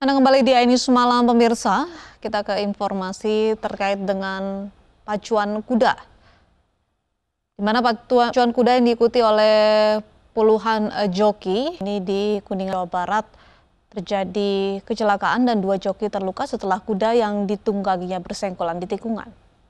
Anda kembali di ini semalam pemirsa, kita ke informasi terkait dengan pacuan kuda. Di mana pacuan kuda yang diikuti oleh puluhan joki, ini di Kuningan, Jawa Barat, terjadi kecelakaan dan 2 joki terluka setelah kuda yang ditungganginya bersenggolan di tikungan.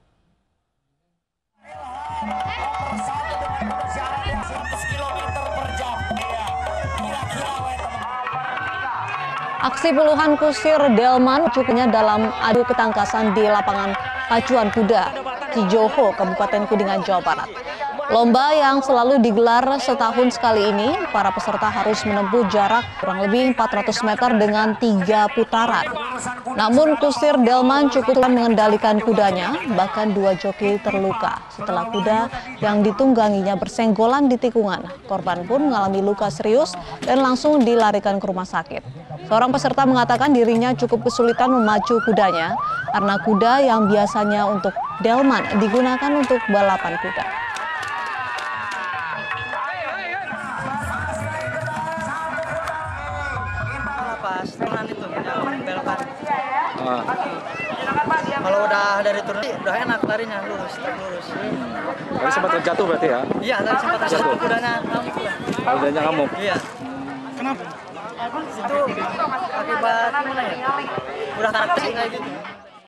Aksi puluhan kusir delman cukupnya dalam adu ketangkasan di lapangan pacuan kuda Cijoho, Kabupaten Kuningan, Jawa Barat. Lomba yang selalu digelar setahun sekali ini, para peserta harus menempuh jarak kurang lebih 400 meter dengan 3 putaran. Namun kusir delman cukup mengendalikan kudanya, bahkan 2 joki terluka setelah kuda yang ditungganginya bersenggolan di tikungan. Korban pun mengalami luka serius dan langsung dilarikan ke rumah sakit. Seorang peserta mengatakan dirinya cukup kesulitan memacu kudanya karena kuda yang biasanya untuk delman digunakan untuk balapan kuda. Pas teman itu yang belokan. Kalau udah dari turun udah enak larinya lurus. Tadi sempat terjatuh berarti ya? Iya, tadi sempat terjatuh kudanya ngamuk. Kudanya ngamuk? Iya. Kenapa? Itu akibat gimana ya? Udah karakter kayak gitu.